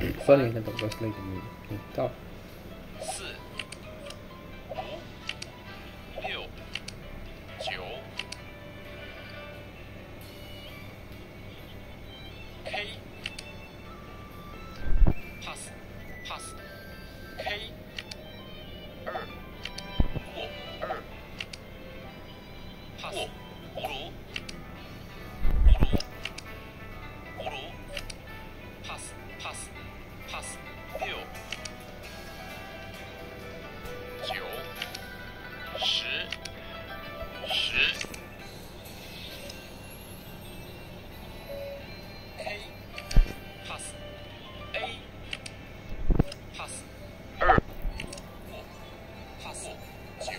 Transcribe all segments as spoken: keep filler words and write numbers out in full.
酸林跟懂个 Slate 频道。 四、五、六、九 ，K pass pass K 二过二 pass 葫芦葫芦葫芦 pass pass pass 六九十十 K pass A pass 二过 pass 九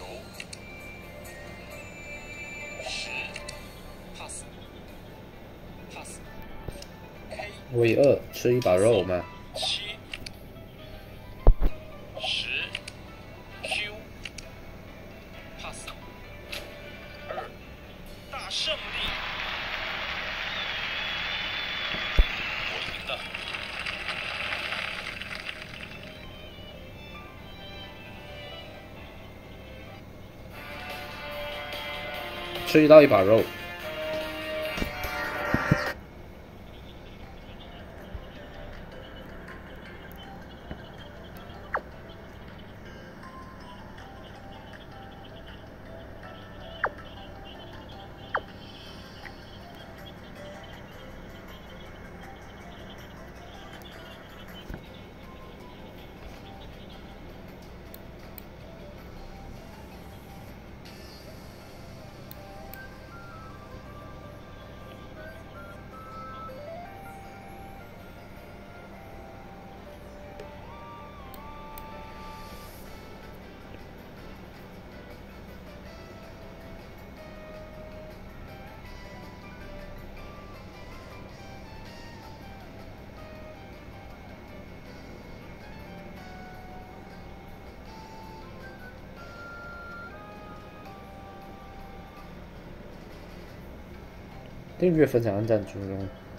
十 pass pass K 尾二吃一把肉吗？ 七十 Q pass 二大胜利，我赢了。 吃到一把肉。订阅、分享、按赞、追踪。